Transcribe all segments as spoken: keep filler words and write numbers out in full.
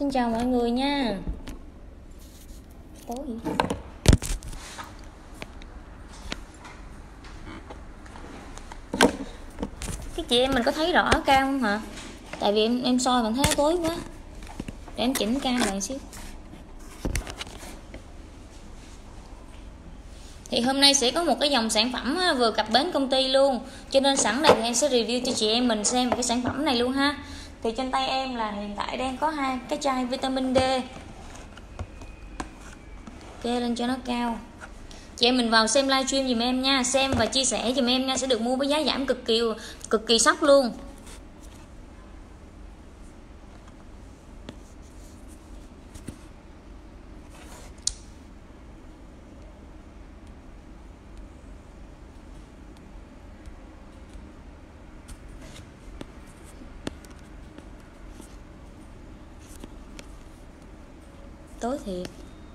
Xin chào mọi người nha. Tối gì? Cái chị em mình có thấy rõ cam không hả? Tại vì em em soi mình thấy nó tối quá. Để em chỉnh cam lại xíu. Thì hôm nay sẽ có một cái dòng sản phẩm vừa cập bến công ty luôn. Cho nên sẵn đây thì em sẽ review cho chị em mình xem cái sản phẩm này luôn ha. Thì trên tay em là hiện tại đang có hai cái chai vitamin D. Kê lên cho nó cao. Chị em mình vào xem livestream dùm em nha, xem và chia sẻ dùm em nha, sẽ được mua với giá giảm cực kỳ cực kỳ sốc luôn. Tối thiệt.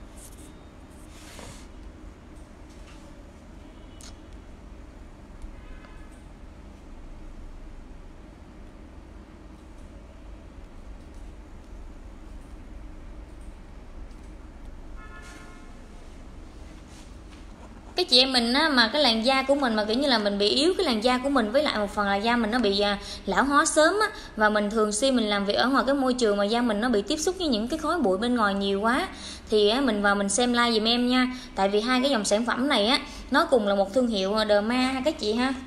Cái chị em mình á, mà cái làn da của mình mà kiểu như là mình bị yếu cái làn da của mình, với lại một phần là da mình nó bị à, lão hóa sớm á, và mình thường xuyên mình làm việc ở ngoài cái môi trường mà da mình nó bị tiếp xúc với những cái khói bụi bên ngoài nhiều quá, thì á, mình vào mình xem like giùm em nha. Tại vì hai cái dòng sản phẩm này á, nó cùng là một thương hiệu Derma ha các chị ha.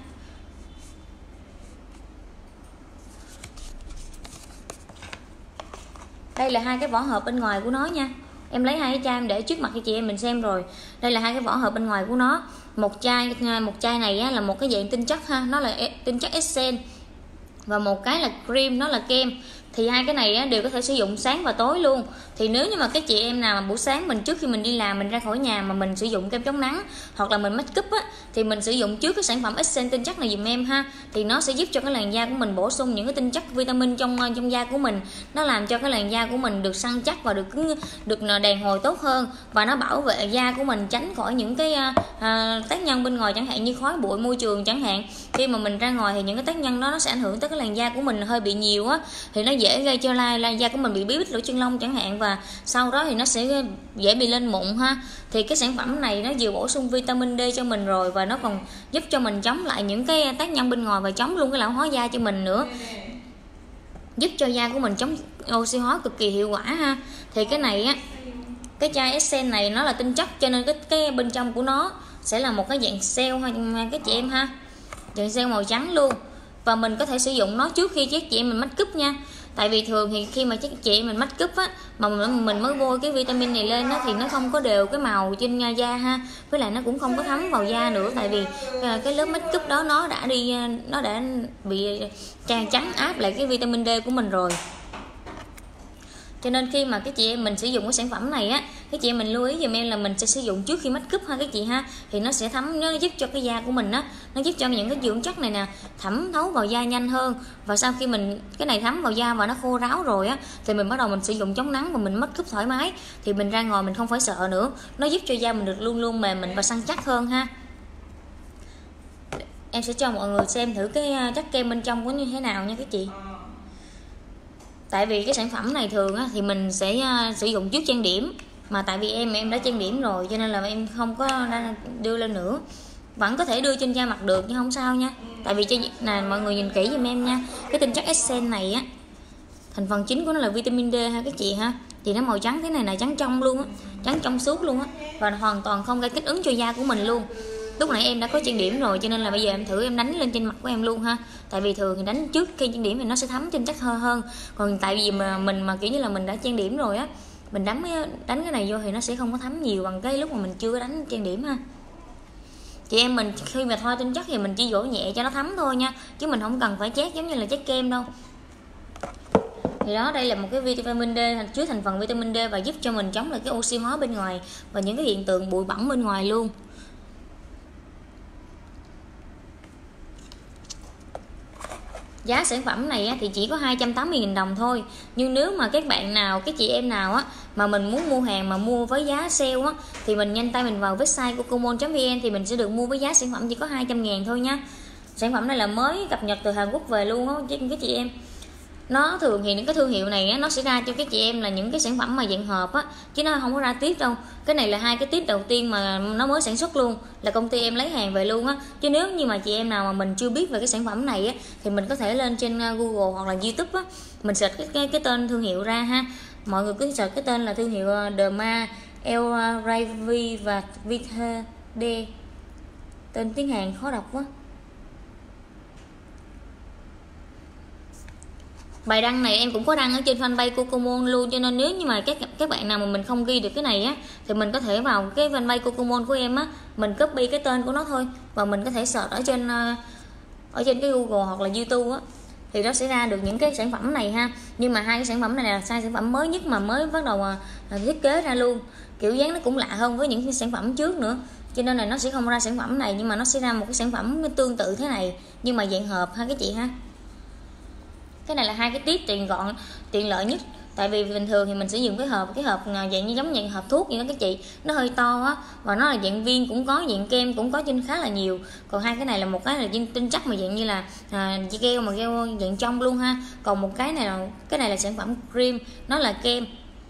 Đây là hai cái vỏ hộp bên ngoài của nó nha. Em lấy hai cái chai em để trước mặt cho chị em mình xem rồi. Đây là hai cái vỏ hộp bên ngoài của nó. Một chai một chai này á, là một cái dạng tinh chất ha, nó là tinh chất essence. Và một cái là cream, nó là kem. Thì hai cái này á, đều có thể sử dụng sáng và tối luôn. Thì nếu như mà các chị em nào mà buổi sáng mình trước khi mình đi làm, mình ra khỏi nhà mà mình sử dụng kem chống nắng hoặc là mình make up á, thì mình sử dụng trước cái sản phẩm essence tinh chất này dùm em ha. Thì nó sẽ giúp cho cái làn da của mình bổ sung những cái tinh chất vitamin trong trong da của mình. Nó làm cho cái làn da của mình được săn chắc và được cứng, được đàn hồi tốt hơn, và nó bảo vệ da của mình tránh khỏi những cái à, tác nhân bên ngoài, chẳng hạn như khói bụi môi trường chẳng hạn. Khi mà mình ra ngoài thì những cái tác nhân đó nó sẽ ảnh hưởng tới cái làn da của mình hơi bị nhiều á, thì nó dễ gây cho la, la da của mình bị bí bít lỗ chân lông chẳng hạn, và sau đó thì nó sẽ dễ bị lên mụn ha. Thì cái sản phẩm này nó vừa bổ sung vitamin D cho mình rồi, và nó còn giúp cho mình chống lại những cái tác nhân bên ngoài và chống luôn cái lão hóa da cho mình nữa, giúp cho da của mình chống oxy hóa cực kỳ hiệu quả ha. Thì cái này á, cái chai essence này nó là tinh chất, cho nên cái cái bên trong của nó sẽ là một cái dạng gel ha các chị em ha, dạng gel màu trắng luôn. Và mình có thể sử dụng nó trước khi các chị em mình make up nha. Tại vì thường thì khi mà các chị em mình make up á, mà mình, mình mới bôi cái vitamin này lên á, thì nó không có đều cái màu trên da ha, với lại nó cũng không có thấm vào da nữa. Tại vì cái lớp make up đó nó đã đi nó đã bị trắng áp lại cái vitamin D của mình rồi. Cho nên khi mà cái chị em mình sử dụng cái sản phẩm này á, cái chị em mình lưu ý giùm em là mình sẽ sử dụng trước khi make up ha các chị ha. Thì nó sẽ thấm, nó giúp cho cái da của mình á, nó giúp cho những cái dưỡng chất này nè thấm thấu vào da nhanh hơn. Và sau khi mình cái này thấm vào da và nó khô ráo rồi á, thì mình bắt đầu mình sử dụng chống nắng và mình make up thoải mái, thì mình ra ngoài mình không phải sợ nữa. Nó giúp cho da mình được luôn luôn mềm mịn và săn chắc hơn ha. Em sẽ cho mọi người xem thử cái chất kem bên trong của như thế nào nha các chị. Tại vì cái sản phẩm này thường á, thì mình sẽ uh, sử dụng trước trang điểm, mà tại vì em em đã trang điểm rồi cho nên là em không có đưa lên nữa. Vẫn có thể đưa trên da mặt được nhưng không sao nha. Tại vì cho nè, mọi người nhìn kỹ giùm em nha. Cái tinh chất essence này á, thành phần chính của nó là vitamin D ha các chị ha. Thì nó màu trắng thế này là trắng trong luôn á, trắng trong suốt luôn á, và hoàn toàn không gây kích ứng cho da của mình luôn. Lúc nãy em đã có trang điểm rồi cho nên là bây giờ em thử em đánh lên trên mặt của em luôn ha. Tại vì thường thì đánh trước khi trang điểm thì nó sẽ thấm trên chắc hơn hơn. Còn tại vì mà mình mà kiểu như là mình đã trang điểm rồi á, mình đánh đánh cái này vô thì nó sẽ không có thấm nhiều bằng cái lúc mà mình chưa có đánh trang điểm ha. Chị em mình khi mà thoa tinh chất thì mình chỉ vỗ nhẹ cho nó thấm thôi nha, chứ mình không cần phải chét giống như là chét kem đâu. Thì đó, đây là một cái vitamin D chứa thành phần vitamin D và giúp cho mình chống lại cái oxy hóa bên ngoài và những cái hiện tượng bụi bẩn bên ngoài luôn. Giá sản phẩm này thì chỉ có hai trăm tám mươi nghìn đồng thôi. Nhưng nếu mà các bạn nào, các chị em nào á mà mình muốn mua hàng mà mua với giá sale á, thì mình nhanh tay mình vào website của comon chấm vn thì mình sẽ được mua với giá sản phẩm chỉ có hai trăm ngàn thôi nha. Sản phẩm này là mới cập nhật từ Hàn Quốc về luôn á các chị em. nó thường thì những cái thương hiệu này á, nó sẽ ra cho các chị em là những cái sản phẩm mà dạng hộp á, chứ nó không có ra tiếp đâu. Cái này là hai cái tiếp đầu tiên mà nó mới sản xuất luôn, là công ty em lấy hàng về luôn á. Chứ nếu như mà chị em nào mà mình chưa biết về cái sản phẩm này á, thì mình có thể lên trên Google hoặc là YouTube á, mình search cái, cái, cái tên thương hiệu ra ha. Mọi người cứ search cái tên là thương hiệu Derma, El Ravi và Vita D. Tên tiếng Hàn khó đọc quá. Bài đăng này em cũng có đăng ở trên fanpage Cocomon luôn, cho nên nếu như mà các các bạn nào mà mình không ghi được cái này á, thì mình có thể vào cái fanpage Cocomon của em á, mình copy cái tên của nó thôi, và mình có thể search ở trên ở trên cái Google hoặc là YouTube á, thì nó sẽ ra được những cái sản phẩm này ha. Nhưng mà hai cái sản phẩm này là sai sản phẩm mới nhất mà mới bắt đầu mà thiết kế ra luôn, kiểu dáng nó cũng lạ hơn với những cái sản phẩm trước nữa, cho nên là nó sẽ không ra sản phẩm này, nhưng mà nó sẽ ra một cái sản phẩm tương tự thế này nhưng mà dạng hộp ha các chị ha. Cái này là hai cái tiếp tiện gọn, tiện lợi nhất. Tại vì bình thường thì mình sẽ dùng cái hộp cái hộp dạng như giống như hộp thuốc như đó các chị, nó hơi to á, và nó là dạng viên cũng có, dạng kem cũng có, trên khá là nhiều. Còn hai cái này là một cái là tinh chất mà dạng như là à, gel mà gel dạng trong luôn ha. Còn một cái này là cái này là sản phẩm cream, nó là kem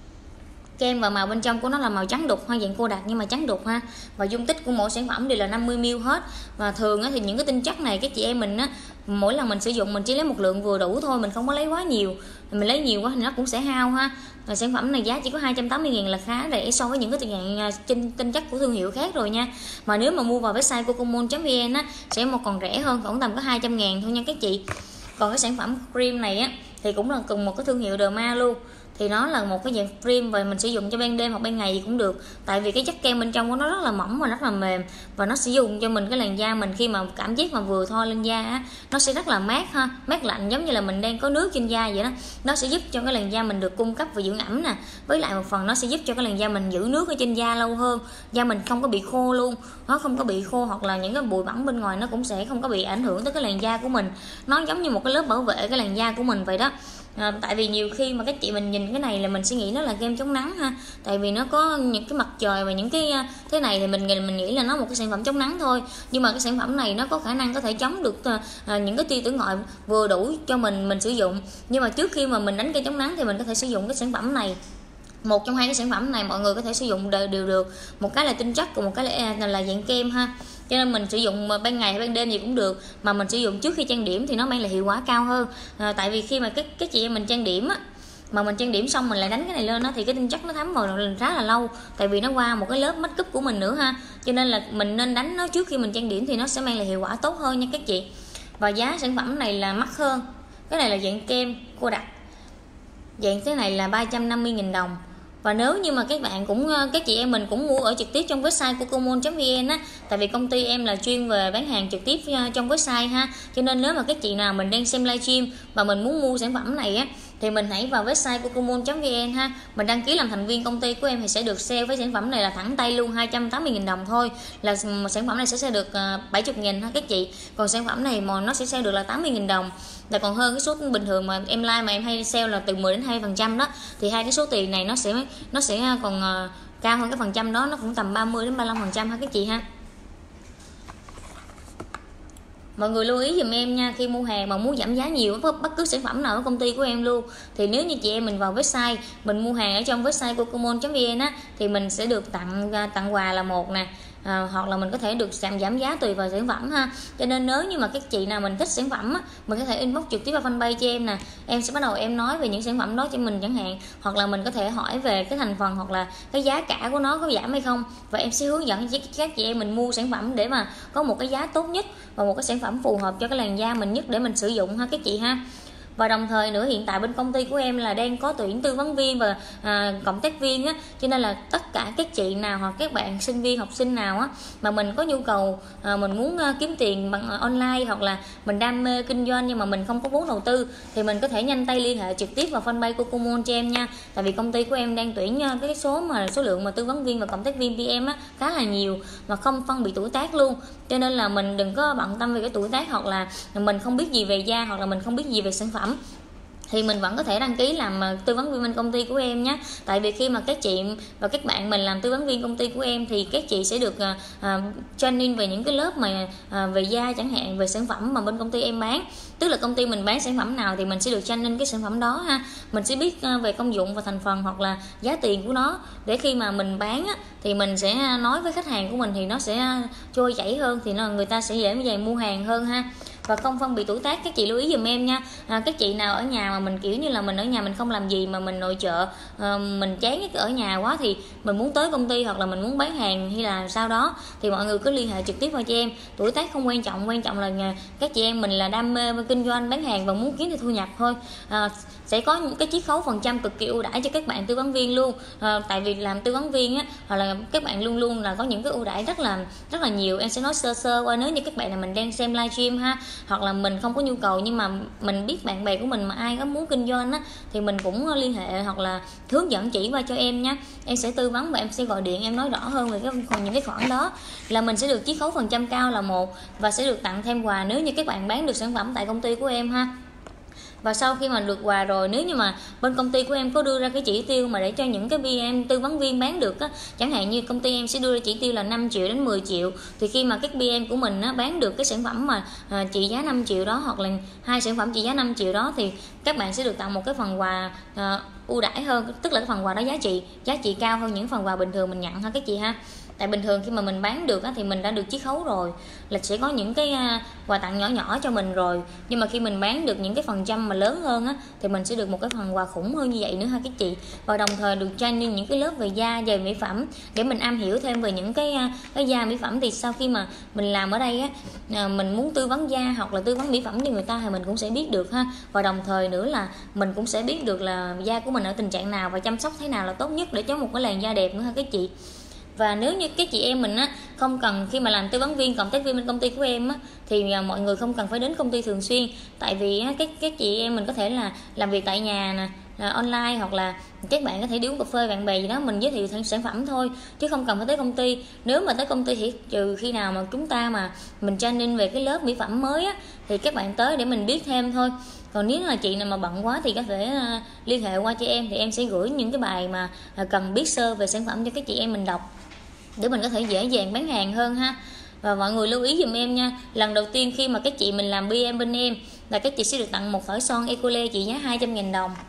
kem và màu bên trong của nó là màu trắng đục ha, dạng cô đặc nhưng mà trắng đục ha. Và dung tích của mỗi sản phẩm đều là năm mươi mi li lít hết. Và thường á, thì những cái tinh chất này các chị em mình á, mỗi lần mình sử dụng mình chỉ lấy một lượng vừa đủ thôi, mình không có lấy quá nhiều. Mình lấy nhiều quá thì nó cũng sẽ hao ha. Và sản phẩm này giá chỉ có hai trăm tám mươi ngàn là khá rẻ so với những cái dạng tinh, tinh chất của thương hiệu khác rồi nha. Mà nếu mà mua vào website cocomon chấm vn á, sẽ một còn rẻ hơn, khoảng tầm có hai trăm ngàn thôi nha các chị. Còn cái sản phẩm cream này á, thì cũng là cùng một cái thương hiệu Derma luôn, thì nó là một cái dạng cream và mình sử dụng cho ban đêm hoặc ban ngày gì cũng được. Tại vì cái chất kem bên trong của nó rất là mỏng và rất là mềm, và nó sử dụng cho mình cái làn da mình khi mà cảm giác mà vừa thoa lên da á, nó sẽ rất là mát ha, mát lạnh giống như là mình đang có nước trên da vậy đó. Nó sẽ giúp cho cái làn da mình được cung cấp và dưỡng ẩm nè, với lại một phần nó sẽ giúp cho cái làn da mình giữ nước ở trên da lâu hơn, da mình không có bị khô luôn, nó không có bị khô, hoặc là những cái bụi bẩn bên ngoài nó cũng sẽ không có bị ảnh hưởng tới cái làn da của mình. Nó giống như một cái lớp bảo vệ cái làn da của mình vậy đó. À, tại vì nhiều khi mà các chị mình nhìn cái này là mình sẽ nghĩ nó là kem chống nắng ha, tại vì nó có những cái mặt trời và những cái thế này thì mình mình nghĩ là nó một cái sản phẩm chống nắng thôi. Nhưng mà cái sản phẩm này nó có khả năng có thể chống được à, những cái tia tử ngoại vừa đủ cho mình mình sử dụng. Nhưng mà trước khi mà mình đánh kem chống nắng thì mình có thể sử dụng cái sản phẩm này. Một trong hai cái sản phẩm này mọi người có thể sử dụng đều, đều được. Một cái là tinh chất, còn một cái là, là dạng kem ha. Cho nên mình sử dụng ban ngày hay ban đêm gì cũng được, mà mình sử dụng trước khi trang điểm thì nó mang lại hiệu quả cao hơn. À, tại vì khi mà cái cái chị em mình trang điểm á, mà mình trang điểm xong mình lại đánh cái này lên đó, thì cái tinh chất nó thấm vào khá là lâu, tại vì nó qua một cái lớp make up của mình nữa ha. Cho nên là mình nên đánh nó trước khi mình trang điểm thì nó sẽ mang lại hiệu quả tốt hơn nha các chị. Và giá sản phẩm này là mắc hơn. Cái này là dạng kem cô đặc, dạng thế này là ba trăm năm mươi nghìn đồng. Và nếu như mà các bạn cũng các chị em mình cũng mua ở trực tiếp trong website cocomon chấm vn á, tại vì công ty em là chuyên về bán hàng trực tiếp trong website ha, cho nên nếu mà các chị nào mình đang xem livestream và mình muốn mua sản phẩm này á, thì mình hãy vào website cocomon chấm vn ha, mình đăng ký làm thành viên công ty của em thì sẽ được sale với sản phẩm này là thẳng tay luôn hai trăm tám mươi nghìn đồng thôi, là sản phẩm này sẽ sale được bảy mươi nghìn ha các chị. Còn sản phẩm này mà nó sẽ sale được là tám mươi nghìn đồng, là còn hơn cái số bình thường mà em like mà em hay sale là từ mười đến hai mươi phần trăm đó, thì hai cái số tiền này nó sẽ nó sẽ còn uh, cao hơn cái phần trăm đó, nó cũng tầm ba mươi đến ba mươi lăm phần trăm ha các chị ha. Mọi người lưu ý dùm em nha, khi mua hàng mà muốn giảm giá nhiều bất cứ sản phẩm nào ở công ty của em luôn, thì nếu như chị em mình vào website mình mua hàng ở trong website cocomon chấm vn á, thì mình sẽ được tặng tặng quà là một nè, à, hoặc là mình có thể được giảm giảm giá tùy vào sản phẩm ha. Cho nên nếu như mà các chị nào mình thích sản phẩm á, mình có thể inbox trực tiếp vào fanpage cho em nè, em sẽ bắt đầu em nói về những sản phẩm đó cho mình chẳng hạn, hoặc là mình có thể hỏi về cái thành phần hoặc là cái giá cả của nó có giảm hay không, và em sẽ hướng dẫn các chị em mình mua sản phẩm để mà có một cái giá tốt nhất và một cái sản phẩm phù hợp cho cái làn da mình nhất để mình sử dụng ha các chị ha. Và đồng thời nữa, hiện tại bên công ty của em là đang có tuyển tư vấn viên và à, cộng tác viên á, cho nên là tất cả các chị nào hoặc các bạn sinh viên học sinh nào á mà mình có nhu cầu à, mình muốn à, kiếm tiền bằng à, online, hoặc là mình đam mê kinh doanh nhưng mà mình không có vốn đầu tư, thì mình có thể nhanh tay liên hệ trực tiếp vào fanpage Cocomon cho em nha. Tại vì công ty của em đang tuyển à, cái số mà số lượng mà tư vấn viên và cộng tác viên pê em á khá là nhiều, mà không phân biệt tuổi tác luôn, cho nên là mình đừng có bận tâm về cái tuổi tác, hoặc là mình không biết gì về da, hoặc là mình không biết gì về sản phẩm. thì mình vẫn có thể đăng ký làm tư vấn viên bên công ty của em nhé. Tại vì khi mà các chị và các bạn mình làm tư vấn viên công ty của em thì các chị sẽ được uh, training về những cái lớp mà uh, về da chẳng hạn, về sản phẩm mà bên công ty em bán. Tức là công ty mình bán sản phẩm nào thì mình sẽ được training cái sản phẩm đó ha. Mình sẽ biết uh, về công dụng và thành phần hoặc là giá tiền của nó, để khi mà mình bán á, thì mình sẽ nói với khách hàng của mình thì nó sẽ trôi chảy hơn, thì nó người ta sẽ dễ dàng mua hàng hơn ha. Và không phân biệt tuổi tác, các chị lưu ý dùm em nha. À, các chị nào ở nhà mà mình kiểu như là mình ở nhà mình không làm gì mà mình nội trợ, à, mình chán ở nhà quá thì mình muốn tới công ty hoặc là mình muốn bán hàng hay là sau đó, thì mọi người cứ liên hệ trực tiếp vào cho em. Tuổi tác không quan trọng, quan trọng là các chị em mình là đam mê kinh doanh bán hàng và muốn kiếm được thu nhập thôi. À, sẽ có những cái chiết khấu phần trăm cực kỳ ưu đãi cho các bạn tư vấn viên luôn. À, tại vì làm tư vấn viên á, hoặc là các bạn luôn luôn là có những cái ưu đãi rất là rất là nhiều. Em sẽ nói sơ sơ qua, nếu như các bạn là mình đang xem livestream ha, hoặc là mình không có nhu cầu nhưng mà mình biết bạn bè của mình mà ai có muốn kinh doanh á, thì mình cũng liên hệ hoặc là hướng dẫn chỉ qua cho em nhé. Em sẽ tư vấn và em sẽ gọi điện em nói rõ hơn về cái còn những cái khoản đó. Là mình sẽ được chiết khấu phần trăm cao là một, và sẽ được tặng thêm quà nếu như các bạn bán được sản phẩm tại công ty của em ha. Và sau khi mà được quà rồi, nếu như mà bên công ty của em có đưa ra cái chỉ tiêu mà để cho những cái bê em tư vấn viên bán được á, chẳng hạn như công ty em sẽ đưa ra chỉ tiêu là năm triệu đến mười triệu, thì khi mà các bê em của mình á, bán được cái sản phẩm mà à, trị giá năm triệu đó, hoặc là hai sản phẩm trị giá năm triệu đó, thì các bạn sẽ được tặng một cái phần quà à, ưu đãi hơn, tức là cái phần quà đó giá trị giá trị cao hơn những phần quà bình thường mình nhận ha các chị ha. Tại bình thường khi mà mình bán được á, thì mình đã được chiết khấu rồi, là sẽ có những cái uh, quà tặng nhỏ nhỏ cho mình rồi. Nhưng mà khi mình bán được những cái phần trăm mà lớn hơn á, thì mình sẽ được một cái phần quà khủng hơn như vậy nữa ha các chị. Và đồng thời được training những cái lớp về da, về mỹ phẩm, để mình am hiểu thêm về những cái uh, cái da mỹ phẩm. Thì sau khi mà mình làm ở đây á, uh, mình muốn tư vấn da hoặc là tư vấn mỹ phẩm cho người ta thì mình cũng sẽ biết được ha. Và đồng thời nữa là mình cũng sẽ biết được là da của mình ở tình trạng nào và chăm sóc thế nào là tốt nhất để cho một cái làn da đẹp nữa ha các chị. Và nếu như các chị em mình á, không cần khi mà làm tư vấn viên, cộng tác viên bên công ty của em á, thì à, mọi người không cần phải đến công ty thường xuyên. Tại vì á, các các chị em mình có thể là làm việc tại nhà nè, là online, hoặc là các bạn có thể đi uống cà phê bạn bè gì đó, mình giới thiệu sản phẩm thôi, chứ không cần phải tới công ty. Nếu mà tới công ty thì trừ khi nào mà chúng ta mà mình training về cái lớp mỹ phẩm mới á, thì các bạn tới để mình biết thêm thôi. Còn nếu là chị nào mà bận quá thì có thể uh, liên hệ qua cho em, thì em sẽ gửi những cái bài mà uh, cần biết sơ về sản phẩm cho các chị em mình đọc, để mình có thể dễ dàng bán hàng hơn ha. Và mọi người lưu ý dùm em nha, lần đầu tiên khi mà các chị mình làm bê em bên em là các chị sẽ được tặng một thỏi son Ecole trị giá hai trăm nghìn đồng.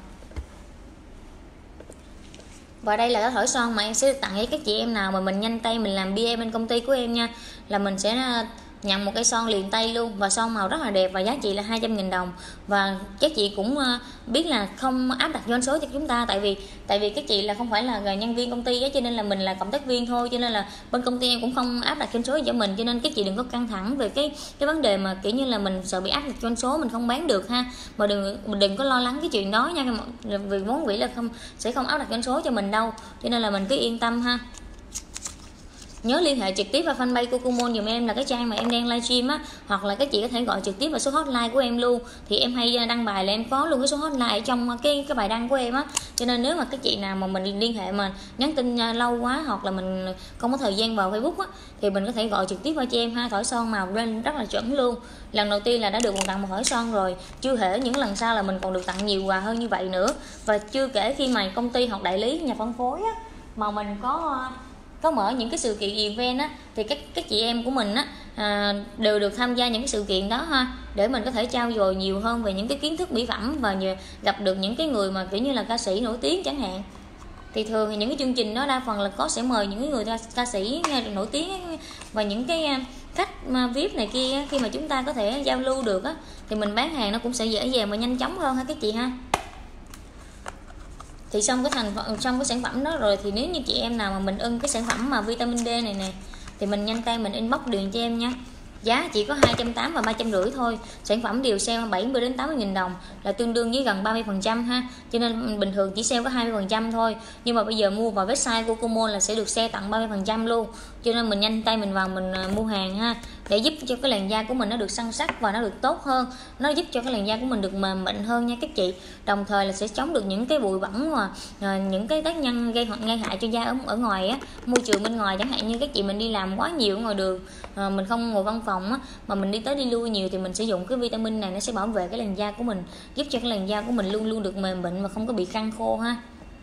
Và đây là cái thỏi son mà em sẽ tặng cho các chị em nào mà mình nhanh tay mình làm bê em bên công ty của em nha. Là mình sẽ nhận một cái son liền tay luôn, và son màu rất là đẹp, và giá trị là hai trăm nghìn đồng. Và các chị cũng biết là không áp đặt doanh số cho chúng ta, tại vì tại vì các chị là không phải là nhân viên công ty á, cho nên là mình là cộng tác viên thôi, cho nên là bên công ty em cũng không áp đặt doanh số cho mình, cho nên các chị đừng có căng thẳng về cái cái vấn đề mà kiểu như là mình sợ bị áp đặt doanh số mình không bán được ha. Mà đừng mình đừng có lo lắng cái chuyện đó nha, vì vốn vĩ là không sẽ không áp đặt doanh số cho mình đâu, cho nên là mình cứ yên tâm ha. Nhớ liên hệ trực tiếp vào fanpage của Kumon dùm em, là cái trang mà em đang livestream á, hoặc là các chị có thể gọi trực tiếp vào số hotline của em luôn. Thì em hay đăng bài là em có luôn cái số hotline ở trong cái cái bài đăng của em á, cho nên nếu mà các chị nào mà mình liên hệ mà nhắn tin lâu quá, hoặc là mình không có thời gian vào Facebook á, thì mình có thể gọi trực tiếp vào cho em ha. Thỏi son màu lên rất là chuẩn luôn. Lần đầu tiên là đã được tặng một thỏi son rồi, chưa kể những lần sau là mình còn được tặng nhiều quà hơn như vậy nữa. Và chưa kể khi mà công ty hoặc đại lý, nhà phân phối á, mà mình có có mở những cái sự kiện event á, thì các các chị em của mình á à, đều được tham gia những cái sự kiện đó ha, để mình có thể trao dồi nhiều hơn về những cái kiến thức mỹ phẩm, và nhờ, gặp được những cái người mà kiểu như là ca sĩ nổi tiếng chẳng hạn. Thì thường thì những cái chương trình đó đa phần là có sẽ mời những cái người ca, ca sĩ nổi tiếng và những cái khách mà vê i pê này kia. Khi mà chúng ta có thể giao lưu được á, thì mình bán hàng nó cũng sẽ dễ dàng và nhanh chóng hơn ha các chị ha. Thì xong cái thành phần, xong cái sản phẩm đó rồi, thì nếu như chị em nào mà mình ưng cái sản phẩm mà vitamin D này nè, thì mình nhanh tay mình inbox điện cho em nha. Giá chỉ có hai trăm tám mươi và ba trăm rưỡi thôi. Sản phẩm đều sale bảy mươi đến tám mươi nghìn đồng, là tương đương với gần ba mươi phần trăm ha. Cho nên bình thường chỉ sale có hai mươi phần trăm thôi. Nhưng mà bây giờ mua vào website của Kumon là sẽ được sale tặng ba mươi phần trăm luôn. cho nên mình nhanh tay mình vào mình mua hàng ha, để giúp cho cái làn da của mình nó được săn sắc và nó được tốt hơn, nó giúp cho cái làn da của mình được mềm mịn hơn nha các chị. Đồng thời là sẽ chống được những cái bụi bẩn và à, những cái tác nhân gây gây hại cho da ở, ở ngoài á, môi trường bên ngoài, chẳng hạn như các chị mình đi làm quá nhiều ở ngoài đường, à, mình không ngồi văn phòng á, mà mình đi tới đi lui nhiều thì mình sử dụng cái vitamin này, nó sẽ bảo vệ cái làn da của mình, giúp cho cái làn da của mình luôn luôn được mềm mịn và không có bị khăng khô ha.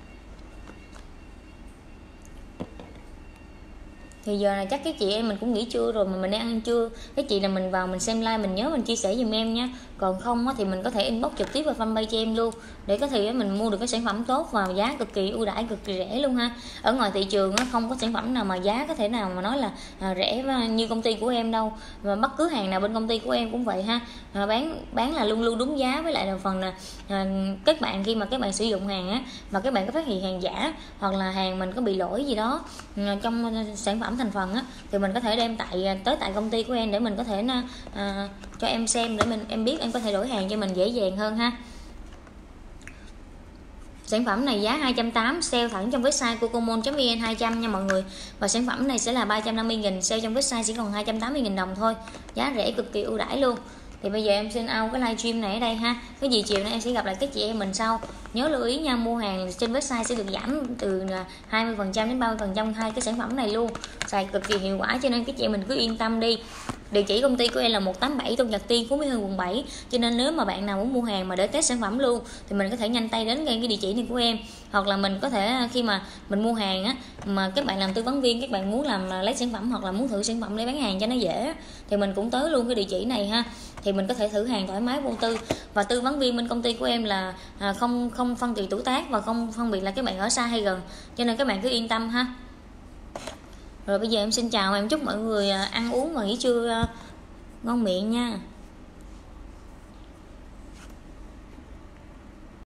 Thì giờ là chắc cái chị em mình cũng nghỉ trưa rồi mà mình đang ăn trưa. Cái chị là mình vào mình xem like, mình nhớ mình chia sẻ giùm em nha. Còn không thì mình có thể inbox trực tiếp vào fanpage cho em luôn, để có thể mình mua được cái sản phẩm tốt và giá cực kỳ ưu đãi, cực kỳ rẻ luôn ha. Ở ngoài thị trường không có sản phẩm nào mà giá có thể nào mà nói là rẻ như công ty của em đâu, và bất cứ hàng nào bên công ty của em cũng vậy ha. Bán bán là luôn luôn đúng giá, với lại là phần là các bạn khi mà các bạn sử dụng hàng á, mà các bạn có phát hiện hàng giả hoặc là hàng mình có bị lỗi gì đó trong sản phẩm thành phần á, thì mình có thể đem tại tới tại công ty của em để mình có thể à, cho em xem, để mình em biết em có thể đổi hàng cho mình dễ dàng hơn ha. Sản phẩm này giá hai trăm tám mươi, sale thẳng trong website cocomon chấm vn hai trăm nha mọi người. Và sản phẩm này sẽ là ba trăm năm mươi nghìn, sale trong website chỉ còn hai trăm tám mươi nghìn đồng thôi. Giá rẻ cực kỳ ưu đãi luôn. Thì bây giờ em xin out cái livestream này ở đây ha. Cái gì chiều nay em sẽ gặp lại các chị em mình sau. Nhớ lưu ý nha, mua hàng trên website sẽ được giảm từ hai mươi phần trăm đến ba mươi phần trăm hai cái sản phẩm này luôn. Xài cực kỳ hiệu quả, cho nên các chị em mình cứ yên tâm đi. Địa chỉ công ty của em là một tám bảy Tôn Nhật Tiên, Phú Mỹ Hưng, quận bảy. Cho nên nếu mà bạn nào muốn mua hàng mà để test sản phẩm luôn thì mình có thể nhanh tay đến ngay cái địa chỉ này của em. Hoặc là mình có thể khi mà mình mua hàng á, mà các bạn làm tư vấn viên, các bạn muốn làm lấy sản phẩm hoặc là muốn thử sản phẩm để bán hàng cho nó dễ, thì mình cũng tới luôn cái địa chỉ này ha. Thì mình có thể thử hàng thoải mái vô tư. Và tư vấn viên bên công ty của em là à, không không phân kỳ tuổi tác và không phân biệt là các bạn ở xa hay gần, cho nên các bạn cứ yên tâm ha. Rồi bây giờ em xin chào, em chúc mọi người ăn uống và nghỉ trưa ngon miệng nha.